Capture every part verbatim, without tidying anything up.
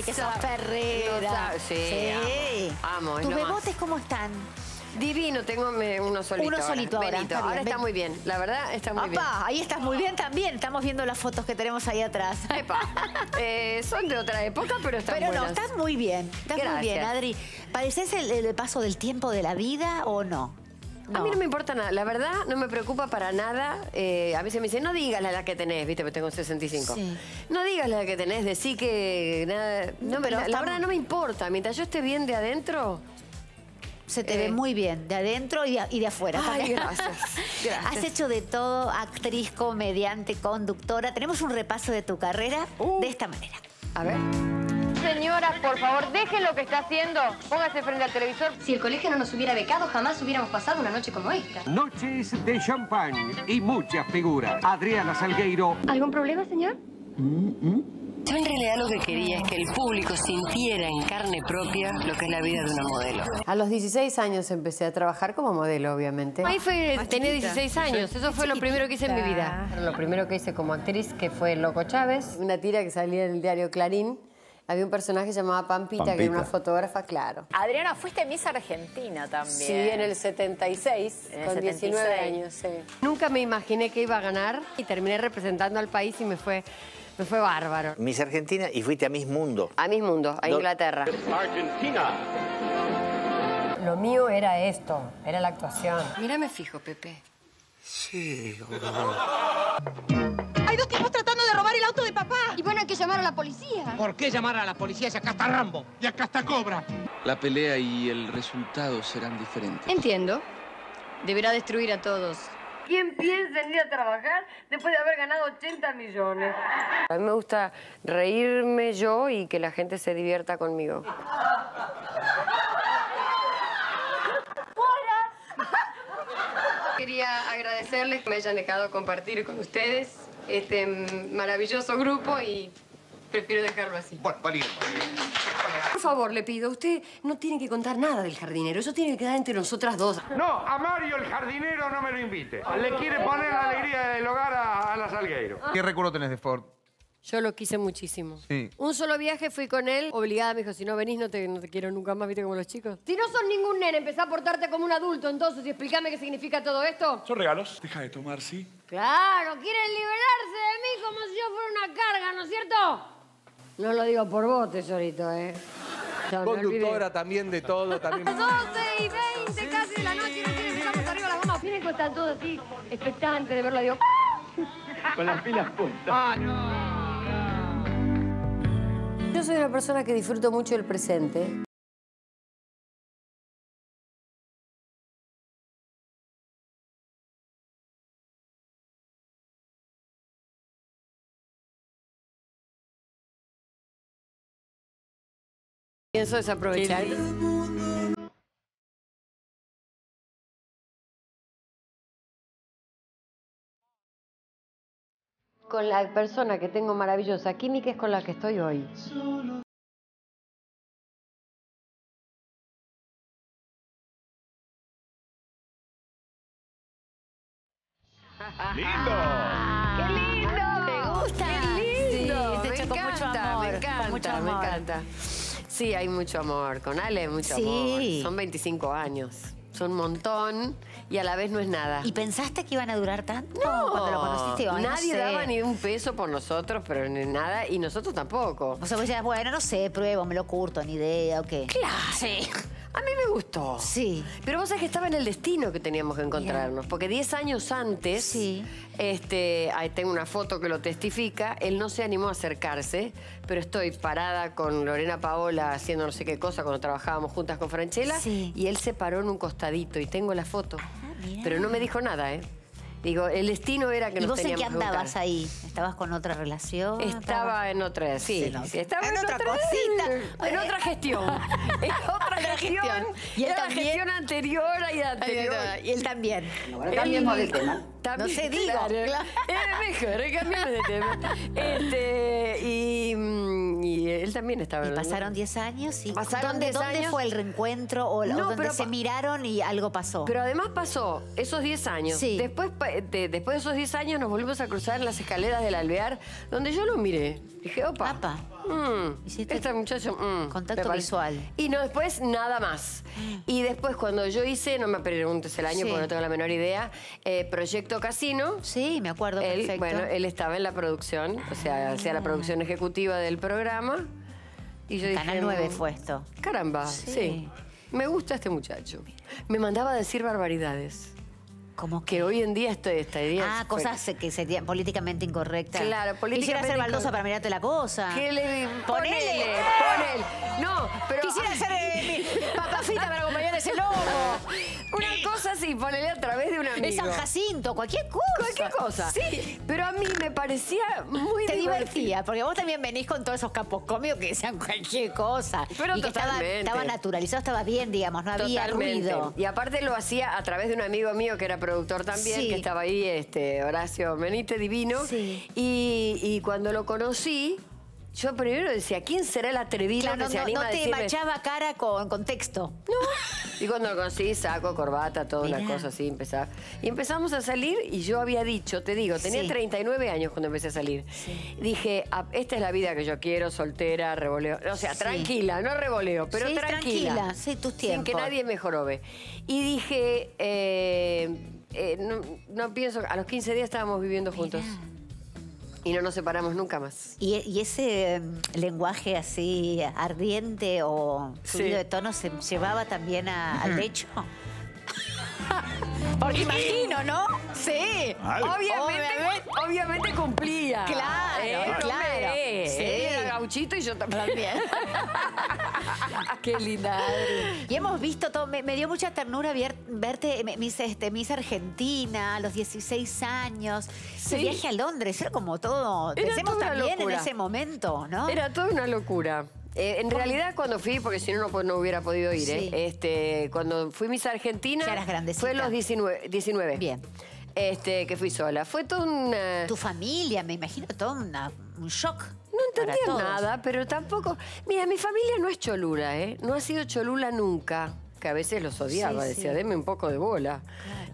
que sos perrera. Sí, sí. Amo, amo es ¿Tus lo más. bebotes cómo están? Divino, tengo me- uno solito. Uno solito ahora. Benito. Está bien, ahora está ven. muy bien, la verdad está muy bien. Papá, ahí estás muy bien también. Estamos viendo las fotos que tenemos ahí atrás. Epa, eh, son de otra época, pero están Pero buenas. no, estás muy bien. Estás Gracias. muy bien, Adri. ¿Padeces el, el paso del tiempo de la vida o no? A mí no me importa nada, la verdad no me preocupa para nada. Eh, a veces me dicen, no digas la edad que tenés, viste, porque tengo sesenta y cinco. Sí. No digas la edad que tenés, decí que nada. No, No, pero la, la estamos- verdad no me importa, mientras yo esté bien de adentro. Se te Eh. ve muy bien, de adentro y de, y de afuera. Ay, también. gracias, gracias. Has hecho de todo, actriz, comediante, conductora. Tenemos un repaso de tu carrera Uh. de esta manera. A ver. Señora, por favor, deje lo que está haciendo. Póngase frente al televisor. Si el colegio no nos hubiera becado, jamás hubiéramos pasado una noche como esta. Noches de champán y muchas figuras. Adriana Salgueiro. ¿Algún problema, señor? Yo en realidad lo que quería es que el público sintiera en carne propia lo que es la vida de una modelo. A los dieciséis años empecé a trabajar como modelo, obviamente. Ahí fue, tenía dieciséis años, eso fue lo primero que hice en mi vida. Lo primero que hice como actriz, que fue Loco Chávez. Una tira que salía en el diario Clarín. Había un personaje llamado Pampita, Pampita. que era una fotógrafa, claro. Adriana, fuiste Miss Argentina también. Sí, en el setenta y seis, En el con setenta y diecinueve seis. años, sí. Nunca me imaginé que iba a ganar y terminé representando al país y me fue, me fue bárbaro. Miss Argentina y fuiste a Miss Mundo. A Miss Mundo, a Do- Inglaterra. Argentina. Lo mío era esto, era la actuación. Mírame fijo, Pepe. Hay dos tipos tratando de robar el auto de papá. Y bueno, hay que llamar a la policía. ¿Por qué llamar a la policía si acá está Rambo? Y acá está Cobra. La pelea y el resultado serán diferentes. Entiendo. Deberá destruir a todos. ¿Quién piensa en ir a trabajar después de haber ganado ochenta millones? A mí me gusta reírme yo y que la gente se divierta conmigo. Quería agradecerles que me hayan dejado compartir con ustedes este maravilloso grupo y prefiero dejarlo así. Bueno, valido. Por favor, le pido, usted no tiene que contar nada del jardinero. Eso tiene que quedar entre nosotras dos. No, a Mario el jardinero no me lo invite. Le quiere poner la alegría del hogar a, a la Salgueiro. ¿Qué recuerdo tenés de Ford? Yo lo quise muchísimo. Sí. Un solo viaje fui con él, obligada, me dijo, si no venís no te, no te quiero nunca más, viste como los chicos. Si no sos ningún nene, empezá a portarte como un adulto entonces y explícame qué significa todo esto. Son regalos. Deja de tomar, ¿sí? Claro, quieren liberarse de mí como si yo fuera una carga, ¿no es cierto? No lo digo por vos, tesorito, ¿eh? Ya me olvidé. Conductora también de todo, también. doce y veinte casi de la noche y recién empezamos arriba las gomas. Miren cómo están todos así, expectantes de verlo, digo... Con las pilas puestas. Yo soy una persona que disfruto mucho del presente. Pienso desaprovechar. Con la persona que tengo maravillosa química es con la que estoy hoy. ¡Lindo! ¡Qué lindo! ¿Te gusta? ¡Qué lindo! Sí, me se hecho con mucho encanta, amor. me encanta, con mucho me amor. encanta. Sí, hay mucho amor. Con Ale hay mucho Sí. amor. Son veinticinco años. Son un montón y a la vez no es nada. ¿Y pensaste que iban a durar tanto No, cuando lo conociste? Ay, no nadie sé. daba ni un peso por nosotros, pero ni nada, y nosotros tampoco. O sea, vos decías, bueno, no sé, pruebo, me lo curto, ni idea, ¿o qué? Claro. Sí. A mí me gustó. Sí. Pero vos sabés que estaba en el destino que teníamos que encontrarnos. Porque diez años antes, Sí. este, ahí tengo una foto que lo testifica, él no se animó a acercarse, pero estoy parada con Lorena Paola haciendo no sé qué cosa cuando trabajábamos juntas con Franchella, Sí. y él se paró en un costadito y tengo la foto. mirá. Pero no me dijo nada, ¿eh? Digo, el destino era que ¿Y nos vos en teníamos qué que juntar. andabas ahí? ¿Estabas con otra relación? Estaba en otra, sí, Sí, no. sí, estaba En en, otra otra, cosita. en otra gestión, en otra gestión, ¿Y él era la también? gestión anterior y anterior. Y él también. Cambiemos de tema. No sé, digo, claro. Es mejor, cambiemos de tema. Este, y, mm, y él también estaba. Y pasaron diez años y... Pasaron ¿Dónde, diez ¿Dónde años? fue el reencuentro o, la- No, o donde pero se pa- miraron y algo pasó? Pero además pasó esos diez años. Sí. Después, pa- de, después de esos diez años nos volvimos a cruzar en las escaleras del Alvear, donde yo lo miré. Dije, opa, Apa. mm, este muchacho, mm, contacto visual. Y no, después nada más. Y después cuando yo hice, no me preguntes el año Sí. porque no tengo la menor idea, eh, Proyecto Casino. Sí, me acuerdo, él, perfecto. Bueno, él estaba en la producción, o sea, hacía la producción ejecutiva del programa. Y yo Canal dije, nueve fue esto. Caramba, Sí. sí. Me gusta este muchacho. Me mandaba a decir barbaridades. ¿Cómo que? Que hoy en día estoy, estaría... Ah, cosas que serían políticamente incorrectas. Claro, políticamente Quisiera ser baldosa incorrectas. para mirarte la cosa. ¿Qué le... Ponele. Ponele, ponele. No, pero... Quisiera ser eh, mi papa frita para acompañar ese lobo. Una cosa así, ponele a través de un amigo. De San Jacinto, cualquier cosa. Cualquier cosa. Sí. Pero a mí me parecía muy Te divertido. divertía, porque vos también venís con todos esos capos cómicos que decían cualquier cosa. Pero y que estaba, totalmente. estaba naturalizado, estaba bien, digamos, no había Totalmente. ruido. Y aparte lo hacía a través de un amigo mío que era productor también, Sí. que estaba ahí, este, Horacio Benítez, divino. Sí. Y, y cuando lo conocí, yo primero decía, ¿quién será el atrevido Claro, que no, se no- anima no a te decirme? machaba cara con, con texto. Y cuando lo conocí, saco, corbata, toda Mirá. una cosa así, empezar. Y empezamos a salir y yo había dicho, te digo, tenía Sí. treinta y nueve años cuando empecé a salir. Dije, "Ah, esta es la vida que yo quiero, soltera, revoleo. O sea, Sí. tranquila, no revoleo, pero Sí, tranquila. tranquila, sí, tus Sin que tiempos. nadie me jorobe. Y dije, eh, eh, no, no pienso, a los quince días estábamos viviendo juntos. Y no nos separamos nunca más. Y, y ese em, lenguaje así ardiente o subido Sí. de tono se llevaba también a- al lecho. Porque imagino, ¿no? Sí. Obviamente, obviamente cumplía. Claro, Eh, no claro. me- Sí. Él era gauchito y yo también. Qué linda, Adri. Y hemos visto todo, me, me dio mucha ternura ver- verte, me- Miss, este, Miss Argentina, a los dieciséis años, ese Sí. viaje a Londres, era como todo, Era pensemos toda una también locura. en ese momento, ¿no? Era toda una locura. Eh, en realidad, cuando fui, porque si no, no, pues, no hubiera podido ir, Sí. eh, este, cuando fui Miss Argentina, Ya eras grandecita. fue a los diecinueve. diecinueve. Bien. Este, que fui sola. Fue todo una... Tu familia, me imagino, todo una- un shock. No entendía para todos. nada, pero tampoco... Mira, mi familia no es cholula, ¿eh? No ha sido cholula nunca. Que a veces los odiaba, Sí, decía, sí. deme un poco de bola.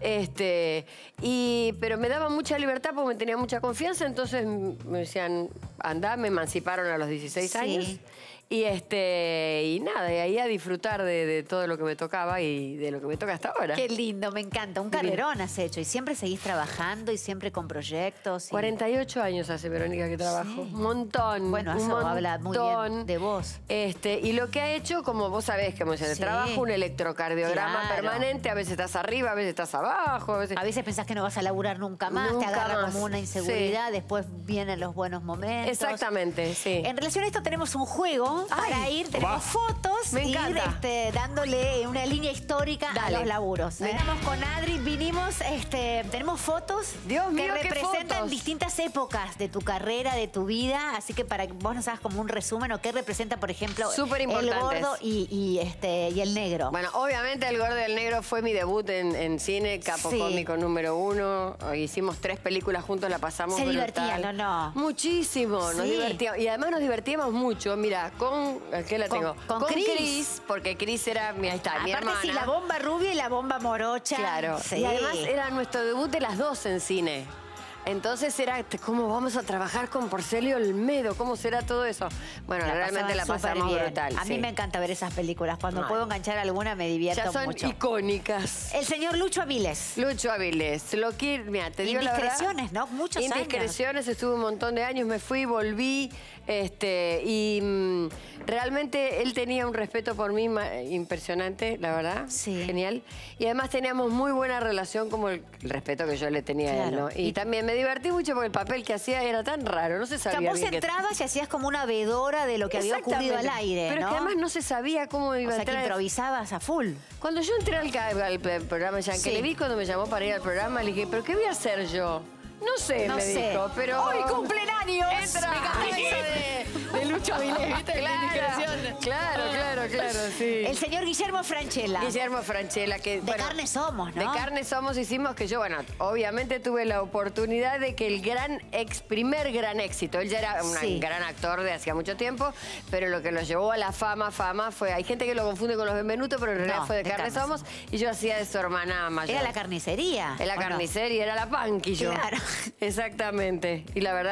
Este, y, pero me daban mucha libertad porque me tenía mucha confianza, entonces me decían, andá, me emanciparon a los dieciséis Sí. años. Y este y nada, y ahí a disfrutar de, de todo lo que me tocaba y de lo que me toca hasta ahora. Qué lindo, me encanta. Un Divino. carrerón has hecho y siempre seguís trabajando y siempre con proyectos. y- cuarenta y ocho años hace Verónica que trabajo. Un montón. Bueno, un eso montón. habla muy bien de vos. Este, y lo que ha hecho, como vos sabés, que me Sí. trabajo un electrocardiograma Claro. permanente, a veces estás arriba, a veces estás abajo, a veces. A veces pensás que no vas a laburar nunca más, Nunca te agarra más. como una inseguridad, después vienen los buenos momentos. Exactamente, sí. En relación a esto tenemos un juego para Ay, ir, tenemos fotos Me y ir encanta. este, dándole una línea histórica Dale. a los laburos. Me- Estamos con Adri, vinimos, este, tenemos fotos Dios mío, que qué representan fotos. distintas épocas de tu carrera, de tu vida, así que para que vos nos hagas como un resumen o qué representa, por ejemplo, Súper el importantes. gordo y, y, este, y el negro. Bueno, obviamente El Gordo y el Negro fue mi debut en, en cine, capo Sí. cómico número uno. Hicimos tres películas juntos, la pasamos Se brutal. divertían, ¿o no? Muchísimo, nos Sí. divertíamos. Y además nos divertíamos mucho, mira, con... ¿Qué la Con- tengo? con Cris. porque Cris era, mi, ahí está, mi Aparte, hermana. sí, la bomba rubia y la bomba morocha. Claro. Sí. Y además era nuestro debut de las dos en cine. Entonces era, ¿cómo vamos a trabajar con Porcelio Olmedo? ¿Cómo será todo eso? Bueno, La realmente la pasaban pasamos súper bien. brutal. A mí sí. me encanta ver esas películas. Cuando Ay. puedo enganchar alguna me divierto Ya son mucho. icónicas. El señor Lucho Aviles. Lucho Avilés, lo quiero, mira, te digo la verdad. Indiscreciones, ¿no? Muchos años. Indiscreciones, estuve un montón de años, me fui, volví, este, y mm, realmente él tenía un respeto por mí ma- impresionante, la verdad. Sí. Genial. Y además teníamos muy buena relación como el, el respeto que yo le tenía a él, Claro. ¿no? Y, Y- también me divertí mucho porque el papel que hacía era tan raro, no se O sea, sabía vos bien qué- entrabas y hacías como una vedora de lo que había ocurrido al Exactamente. aire, Pero ¿no? es que además no se sabía cómo iba O a sea, que entrar. improvisabas a full. Cuando yo entré al, ca- al p- programa ya Sí. que le vi cuando me llamó para ir al programa, le dije, ¿pero qué voy a hacer yo? No sé, No me sé. dijo, pero... ¡Hoy cumplen años! Entra. Me encanta eso de, de Lucho Avilés, ¿viste? La indiscreción. Claro, claro, claro, sí. El señor Guillermo Franchella. Guillermo Franchella, que... De carne somos, ¿no? De carne somos, hicimos que yo, bueno, obviamente tuve la oportunidad de que el gran, ex, primer gran éxito, él ya era un Sí. gran actor de hacía mucho tiempo, pero lo que lo llevó a la fama, fama, fue, hay gente que lo confunde con los Benvenuto, pero en realidad No, fue de, de carne, Carne somos, y yo hacía de su hermana mayor. Era la carnicería. En la ¿o no? carnicería, era la Panqui yo. Claro. Exactamente. Y la verdad tengo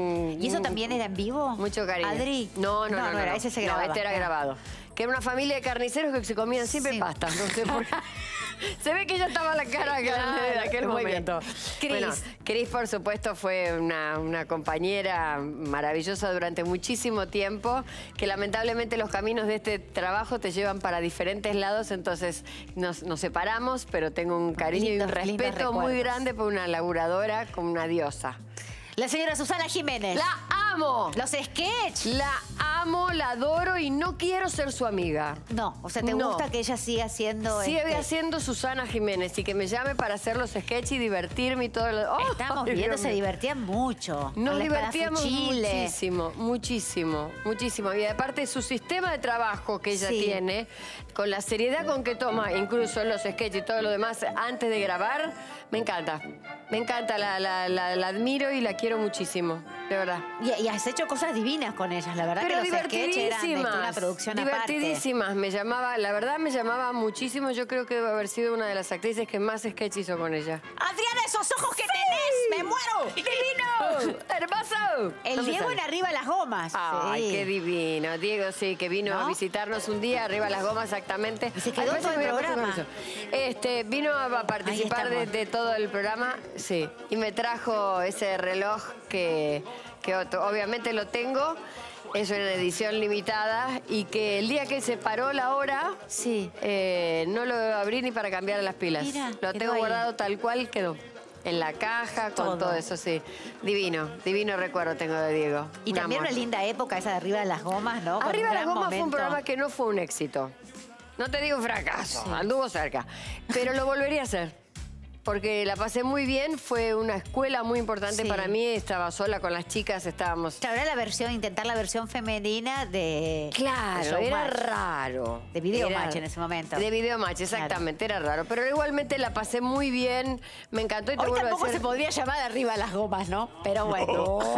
con... ¿Y eso también era en vivo? Mucho cariño. ¿Adri? No, no, no. No, no, no era, no. ese se grababa. No, este era grabado. Que era una familia de carniceros que se comían siempre Sí. pasta. No sé por qué. Se ve que ya estaba la cara grande de aquel muy momento. Cris. Bueno, Cris, por supuesto, fue una, una compañera maravillosa durante muchísimo tiempo, que lamentablemente los caminos de este trabajo te llevan para diferentes lados, entonces nos, nos separamos, pero tengo un cariño Lindos, y un lindos respeto muy recuerdos. grande por una laburadora como una diosa. La señora Susana Jiménez. ¡La amo! Los sketch. La amo, la adoro y no quiero ser su amiga. No, o sea, ¿te No. gusta que ella siga haciendo Sigue este- haciendo Susana Jiménez y que me llame para hacer los sketches y divertirme y todo lo... ¡Oh! Estamos Ay, viendo, Dios se mío. divertían mucho. Nos con la divertíamos espadafuchile. muchísimo, muchísimo, muchísimo. Y aparte su sistema de trabajo que ella Sí. tiene, con la seriedad con que toma, incluso los sketches y todo lo demás, antes de grabar, me encanta. Me encanta, la, la, la, la admiro y la quiero muchísimo, de verdad. Y, y has hecho cosas divinas con ellas, la verdad Pero que los sketches eran de divertidísimas, una producción aparte. divertidísimas. Me llamaba, la verdad me llamaba muchísimo. Yo creo que debe haber sido una de las actrices que más sketch hizo con ella. Adriana, esos ojos que tenés, me muero. ¡Divino! ¡Hermoso! El No me Diego sale. en Arriba las Gomas. Ay, Sí. qué divino. Diego, sí, que vino ¿No? a visitarnos un día, arriba las gomas exactamente. Y se quedó Ay, todo el parece que me había programa. puesto con eso. Este, vino a participar de, estamos. de todo el programa, sí. Y me trajo ese reloj que, que otro- obviamente lo tengo. Es una edición limitada y que el día que se paró la hora, Sí. eh, no lo abrí ni para cambiar las pilas. Mira, lo quedó tengo ahí. guardado tal cual quedó. En la caja, con Todo. todo, eso, sí. Divino, divino recuerdo tengo de Diego. Y Un también amor. una linda época esa de Arriba de las Gomas, ¿no? Con Arriba un de las gran gomas fue un momento. programa que no fue un éxito. No te digo fracaso, anduvo cerca. Pero lo volvería a hacer. Porque la pasé muy bien, fue una escuela muy importante Sí. para mí. Estaba sola con las chicas, estábamos... Claro, era la versión, intentar la versión femenina de... de Claro, era Showmatch. raro. De Video Era- Match en ese momento. De Video Match, exactamente, era raro. Pero igualmente la pasé muy bien, me encantó y te Hoy vuelvo a tampoco decir... se podría llamar Arriba las Gomas, ¿no? Pero bueno.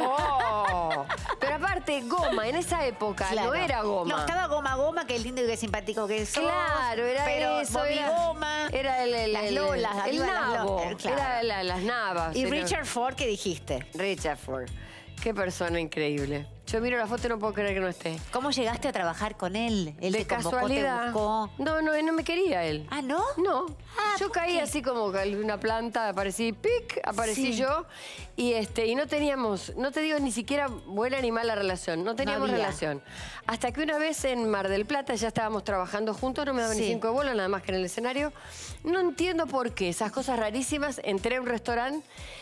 No. Pero aparte, goma, en esa época Claro. no era goma. No, estaba Goma Goma, que lindo y que simpático que sos. Claro, era pero eso. Bobby Era, Goma. era el, el, las el- lolas, el arriba las nabo. lolas, claro. Era la- las navas. Y era- Richard Ford, ¿qué dijiste? Richard Ford. Qué persona increíble. Yo miro la foto y no puedo creer que no esté. ¿Cómo llegaste a trabajar con él? Él De te convocó, casualidad. te buscó. No, no, no me quería él. ¿Ah, no? No. Ah, yo ¿por caí qué? así como una planta, aparecí, pic, aparecí Sí. yo. Y este, y no teníamos, no te digo ni siquiera buena ni mala relación, no teníamos había. relación. Hasta que una vez en Mar del Plata ya estábamos trabajando juntos, no me daban Sí. ni cinco bolas, nada más que en el escenario. No entiendo por qué, esas cosas rarísimas. Entré a un restaurante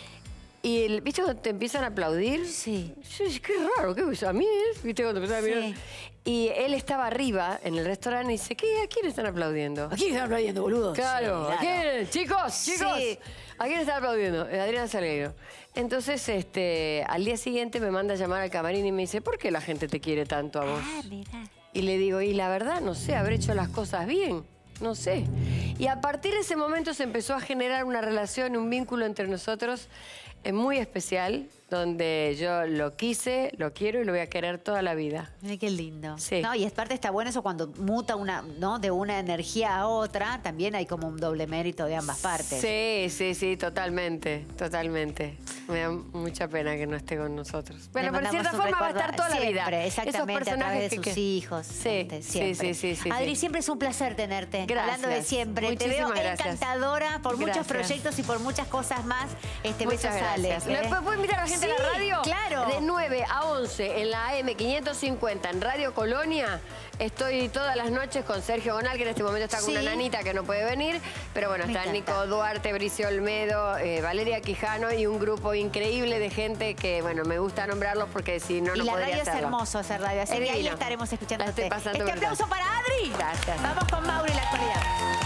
y, el, ¿viste cuando te empiezan a aplaudir? Sí. Yo dije, qué raro, ¿qué a mí es? ¿Viste cuando empezaban a mirar? Sí. Y él estaba arriba en el restaurante y dice, ¿qué? ¿A quién están aplaudiendo? ¿A quién están aplaudiendo, boludo? Claro, Sí, ¿a quién? Chicos, chicos. Sí. ¿A quién están aplaudiendo? Eh, Adriana Salgueiro. Entonces, este, al día siguiente me manda a llamar al camarín y me dice, ¿por qué la gente te quiere tanto a vos? Ah, mira. Y le digo, y la verdad, no sé, habré hecho las cosas bien. No sé. Y a partir de ese momento se empezó a generar una relación, un vínculo entre nosotros eh, muy especial, donde yo lo quise, lo quiero y lo voy a querer toda la vida. Mira qué lindo. Sí. No, y es parte está bueno eso cuando muta una, ¿no? De una energía a otra, también hay como un doble mérito de ambas partes. Sí, sí, sí, totalmente, totalmente. Me da mucha pena que no esté con nosotros. Bueno, Le pero de cierta mandamos un forma va a recuerdo estar toda la vida. siempre, exactamente, a través de sus que- hijos. Sí, este, sí, siempre. sí, sí, sí, Adri, sí. siempre es un placer tenerte. Gracias. Hablando de siempre. Te veo Muchísimas gracias. encantadora por muchos Gracias. proyectos y por muchas cosas más. Este, Muchas besos, gracias. Alex, ¿eh? ¿Después puedo invitar a la gente Sí, a la radio? claro. De nueve a once en la A M quinientos cincuenta en Radio Colonia. Estoy todas las noches con Sergio Gonal, que en este momento está con Sí. una nanita que no puede venir. Pero bueno, Me está encanta. Nico Duarte, Bricio Olmedo, eh, Valeria Quijano y un grupo increíble de gente que, bueno, me gusta nombrarlos porque si no, Y no la podría radio es hacerlo. hermoso hacer radio, así Es que ahí divino. estaremos La escuchándote. estoy pasando Este brutal. aplauso para Adri. Gracias. Vamos con Mauro y la actualidad.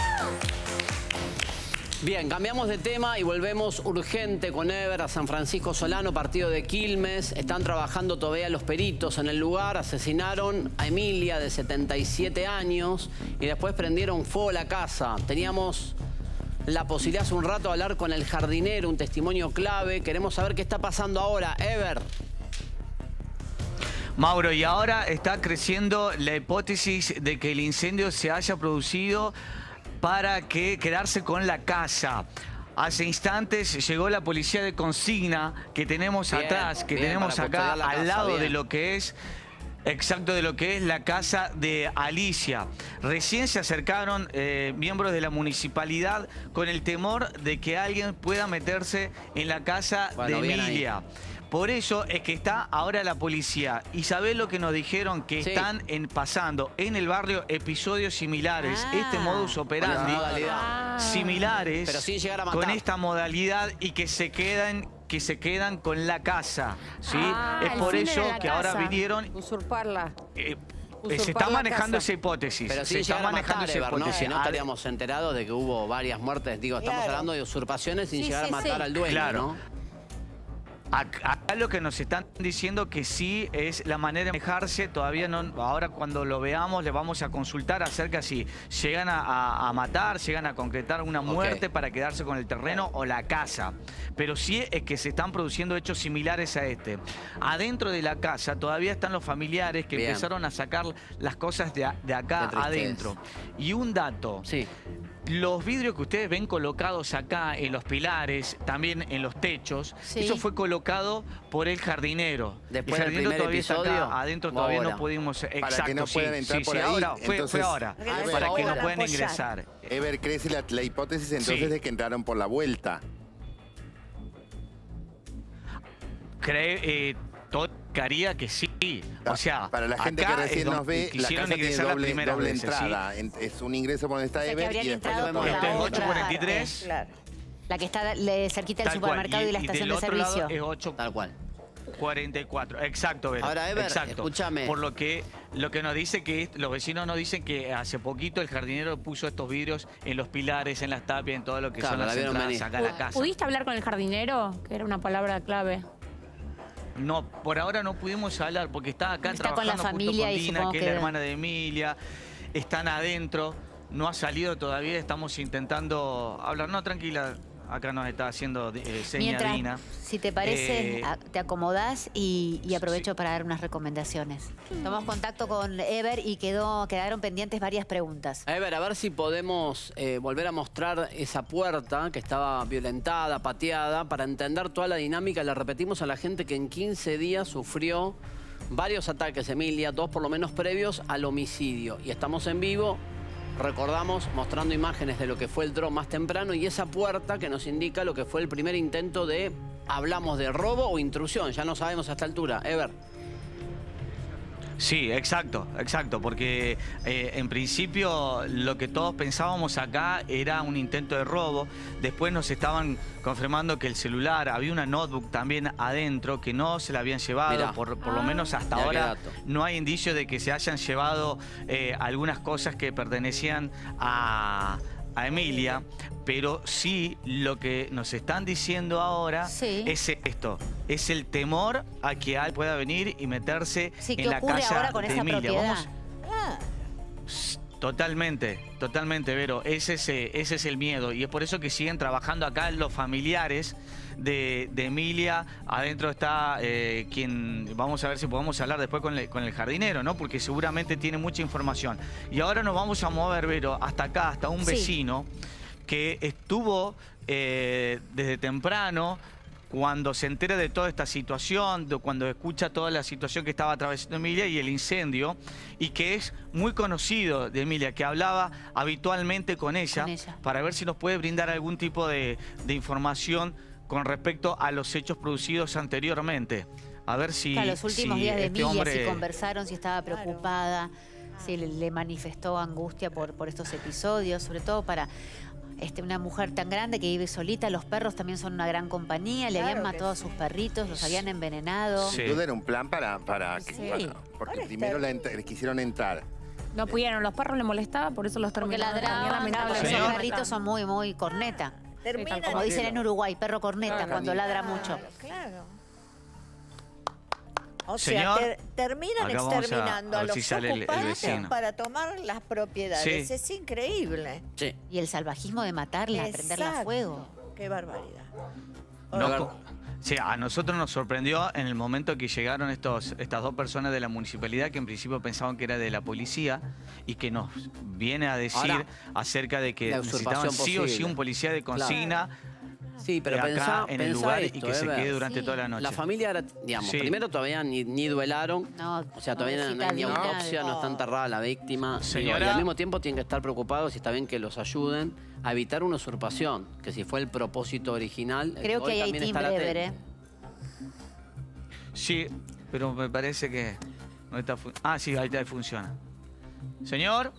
Bien, cambiamos de tema y volvemos urgente con Ever a San Francisco Solano, partido de Quilmes. Están trabajando todavía los peritos en el lugar. Asesinaron a Emilia, de setenta y siete años, y después prendieron fuego a la casa. Teníamos la posibilidad hace un rato de hablar con el jardinero, un testimonio clave. Queremos saber qué está pasando ahora. Ever. Mauro, y ahora está creciendo la hipótesis de que el incendio se haya producido para que quedarse con la casa. Hace instantes llegó la policía de consigna que tenemos Bien, atrás, que bien, tenemos para acá custodiar la al casa, lado bien. de lo que es... Exacto, de lo que es la casa de Alicia. Recién se acercaron eh, miembros de la municipalidad con el temor de que alguien pueda meterse en la casa Bueno, de bien Emilia. ahí. Por eso es que está ahora la policía. ¿Y sabés lo que nos dijeron? Que Sí. están en, pasando en el barrio episodios similares. Ah. Este modus operandi. modalidad. Similares. Pero sin llegar a matar. Con esta modalidad y que se quedan... que se quedan con la casa, ¿sí? Ah, es el por fin de eso la que casa. ahora vinieron... Usurparla. eh, Usurpar se está la manejando casa. esa hipótesis. Pero se sin está llegar a manejando matar, esa Ever, ¿no? hipótesis. Si no Ade- estaríamos enterados de que hubo varias muertes. Digo, estamos Claro. hablando de usurpaciones sin Sí, llegar sí, a matar sí. al dueño, Claro. ¿no? Acá, acá lo que nos están diciendo que sí es la manera de manejarse. Todavía no, ahora cuando lo veamos le vamos a consultar acerca si llegan a, a- a matar, llegan a concretar una muerte Ok. para quedarse con el terreno o la casa. Pero sí es que se están produciendo hechos similares a este. Adentro de la casa todavía están los familiares que Bien. empezaron a sacar las cosas de, a- de acá Qué tristeza. adentro. Y un dato. Sí. Los vidrios que ustedes ven colocados acá en los pilares, también en los techos, Sí. eso fue colocado por el jardinero. Después el del jardinero primer todavía está episodio, acá, adentro o todavía ahora. no pudimos... Exacto, que no sí, puedan entrar sí, por sí, ahí, ahora, fue, entonces- fue ahora, Ever, para que no ahora puedan apoyar. ingresar. Ever, crece la, la hipótesis entonces Sí. de que entraron por la vuelta. Cree, eh, todo indicaría que sí. O sea, Para la gente que acá recién es donde nos ve, la quisieron casa tiene ingresar la doble, primera doble vez, ¿sí? entrada. En- Es un ingreso por donde está O sea, que Ever habrían y después entrado lo por vemos. la Este es otra ocho cuarenta y tres. parte. La que está le- cerquita del Tal cual. supermercado y, la estación del de otro servicio. lado es ocho Tal cual. cuarenta y cuatro. Exacto, Vero. Ahora, Ever, Exacto. escúchame. Por lo que lo que nos dice que los vecinos nos dicen que hace poquito el jardinero puso estos vidrios en los pilares, en las tapias, en todo lo que Claro, son la las vieron entradas venir. acá a la casa. ¿Pudiste hablar con el jardinero? Que era una palabra clave. No, por ahora no pudimos hablar porque está acá Está con trabajando la familia junto con y Dina, supongo que es la que- hermana de Emilia. Están adentro, no ha salido todavía, estamos intentando hablar. No, tranquila, acá nos está haciendo eh, seña Mientras, Dina. si te parece, Eh, a- te acomodás y, y aprovecho para dar unas recomendaciones. Tomamos contacto con Ever y quedó, quedaron pendientes varias preguntas. Ever, a ver si podemos eh, volver a mostrar esa puerta que estaba violentada, pateada, para entender toda la dinámica. Le repetimos a la gente que en quince días sufrió varios ataques, Emilia, dos por lo menos previos al homicidio. Y estamos en vivo, recordamos, mostrando imágenes de lo que fue el dron más temprano y esa puerta que nos indica lo que fue el primer intento de, hablamos de robo o intrusión, ya no sabemos a esta altura. Ever. Sí, exacto, exacto, porque eh, en principio lo que todos pensábamos acá era un intento de robo. Después nos estaban confirmando que el celular, había una notebook también adentro que no se la habían llevado, Mirá. por, por lo menos hasta Mirá qué ahora dato. no hay indicio de que se hayan llevado eh, algunas cosas que pertenecían a... a Emilia, pero sí lo que nos están diciendo ahora Sí. es esto, es el temor a que alguien pueda venir y meterse Sí, ¿qué en la ocurre casa ahora con de esa Emilia. propiedad? Vamos- Ah, Totalmente, totalmente, Vero. Ese es, eh, ese es el miedo. Y es por eso que siguen trabajando acá los familiares de, de Emilia. Adentro está eh, quien... Vamos a ver si podemos hablar después con el, con el jardinero, ¿no? Porque seguramente tiene mucha información. Y ahora nos vamos a mover, Vero, hasta acá, hasta un Sí. vecino que estuvo eh, desde temprano... Cuando se entera de toda esta situación, de cuando escucha toda la situación que estaba atravesando Emilia y el incendio, y que es muy conocido de Emilia, que hablaba habitualmente con ella, Con ella. para ver si nos puede brindar algún tipo de, de información con respecto a los hechos producidos anteriormente. A ver si... claro, los últimos si días de este Emilia, hombre- si conversaron, si estaba preocupada, si le, le manifestó angustia por, por estos episodios, sobre todo para este, una mujer tan grande que vive solita. Los perros también son una gran compañía, le habían matado a sus perritos, los habían envenenado. Sin duda era un plan para... para, que- Sí. para- porque primero la ent- quisieron entrar. No pudieron, los perros les molestaba, por eso los Porque terminaron. ladraban, lamentablemente. esos perritos son muy, muy corneta. Terminan- Como dicen en Uruguay, perro corneta, Claro. cuando ladra mucho. Claro. O Señor, sea, ter- terminan acá vamos a- exterminando a a, ver los si sale el- el ocupantes vecino. para tomar las propiedades. Sí. Es increíble. Sí. Y el salvajismo de matarla, prenderla a Exacto. fuego. Qué barbaridad. No, co- sí, a nosotros nos sorprendió en el momento que llegaron estos, estas dos personas de la municipalidad que en principio pensaban que era de la policía y que nos viene a decir Ahora, acerca de que la necesitaban usurpación sí o sí posible. un policía de consigna Sí, pero acá pensá, en el pensá lugar esto, y que se Ever. quede durante Sí. toda la noche. La familia era, digamos, Sí. primero todavía ni, ni duelaron. No, o sea, todavía no, no, hay ni no. autopsia, no está enterrada la víctima. Señora. Digo, y al mismo tiempo tienen que estar preocupados y está bien que los ayuden a evitar una usurpación, que si fue el propósito original, Creo que hoy ahí hay también timbre, está Ever, latente. ¿eh? Sí, pero me parece que no está... fu- Ah, sí, ahí está, funciona. Señor.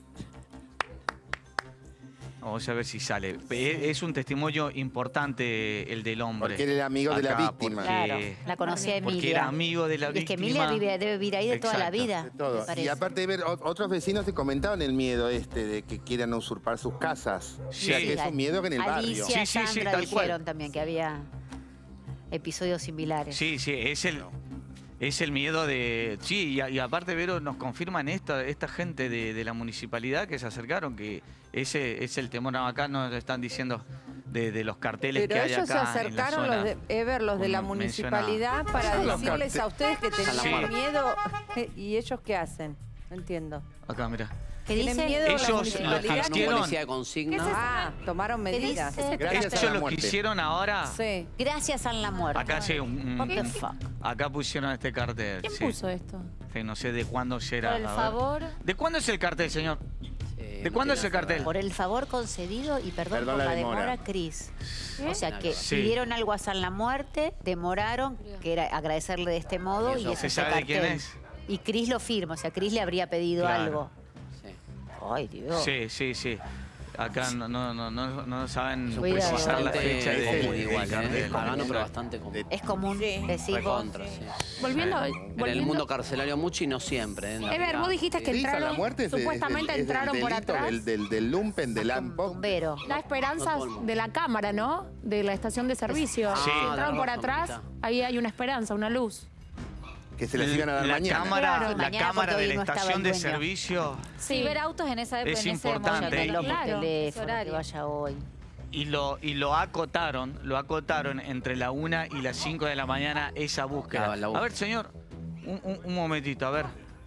Vamos a ver si sale. E- Es un testimonio importante el del hombre. Porque él era amigo de la Acá, víctima. porque- Claro, la conocía Emilia. Porque era amigo de la Y es que víctima. Emilia vive, debe vivir ahí de toda la Exacto. vida. De todo. me parece. Y aparte de ver, o- otros vecinos te comentaban el miedo este de que quieran usurpar sus casas. Sí. O sea, que es un miedo que en el barrio. Alicia, Sí, sí, sí, Sandra tal cual. dijeron también que había episodios similares. Sí, sí, es el, es el miedo de... Sí, y, a- y aparte, Vero, nos confirman esta, esta gente de, de la municipalidad que se acercaron, que ese es el temor. Acá nos están diciendo de, de los carteles Pero que hay ellos acá se en la acercaron, zona. los de Ever, los de la Como municipalidad, menciona- para Son los decirles carte- a ustedes que Sí. tenían miedo. ¿Y ellos qué hacen? No entiendo. Acá, mira. ¿Qué ¿Tienen dicen? miedo a la Ellos lo municipalidad? que Una hicieron- policía de consigna. Ah, tomaron medidas. dice? Gracias a Ellos la lo que muerte. hicieron ahora... Sí. Gracias a la muerte. Acá sí, un- What the un- fuck? acá pusieron este cartel. ¿Quién sí. puso esto? Sí, no sé de cuándo será. Por el a ver. favor. ¿De cuándo es el cartel, señor? Eh, ¿De no cuándo tiene es el nada que ver. cartel? Por el favor concedido y perdón, Perdón por la la demora. demora, Cris. O sea que Sí. pidieron algo a San la Muerte, demoraron, que era agradecerle de este modo y ¿Se es ese sabe de quién cartel. es? Y Cris lo firma, o sea, Cris le habría pedido Claro. algo. Sí. Ay, Dios. Sí, sí, sí. Acá no, no, no, no, no saben Cuidado. precisar la Bastante fecha de- común del igual, cartel. ¿eh? Pagano, pero bastante común. Es común decir vos. Recontra, sí. Volviendo, En el volviendo- mundo carcelario mucho y no siempre. ¿eh? En la Ever, realidad. vos dijiste que Sí, San la entraron, muerte es de- supuestamente es del- es del entraron por delito atrás. Del, del, del lumpen, del AMPO. Bombero. La esperanza de la cámara, ¿no? De la estación de servicio. Sí. Si entraron por tenés razón, atrás, ahí hay una esperanza, una luz. Que se les iban a dar la mañana. cámara, Claro, la mañana cámara porque de hoy la no estaba estación el de dueño. servicio Sí, ver autos en esa Es en ese importante. momento. Llámenlo por Claro. teléfono, Ese que horario. vaya hoy. y lo, y lo acotaron, lo acotaron entre la una y las cinco de la mañana esa búsqueda. Claro, la A búsqueda. ver, señor, un, un- un momentito, a ver.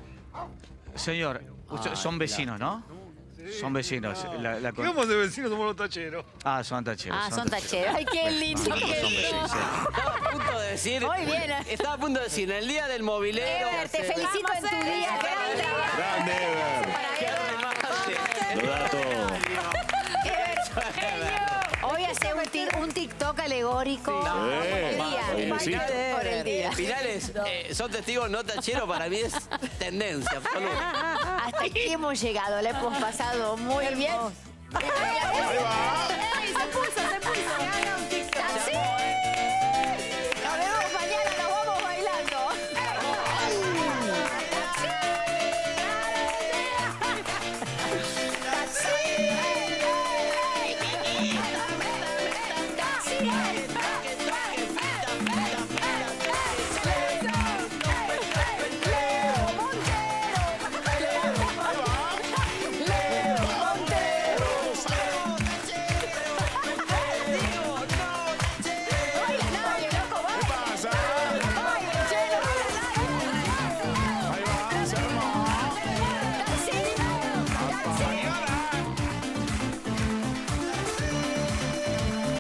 Señor, usted- Ay, son vecinos, ¿no? Son vecinos. La, la con- ¿Cómo de vecinos somos los tacheros? Ah, son tacheros. Ah, son tacheros. Ay, qué lindo. Son- qué son lindo. vecinos, sí. Estaba a punto de decir. Muy bien. Estaba a punto de decir, en el día del mobilero. Ever, te felicito en tu día. Gran trabajo. Grande, Ever. Qué remate. Lo da todo. Hoy hace un, ti- un TikTok alegórico por el día. bailecito. Por el día. Finales, eh, son testigos no tacheros, para mí es tendencia absoluta. Hasta aquí hemos llegado, la hemos pasado muy bien. Ahí va.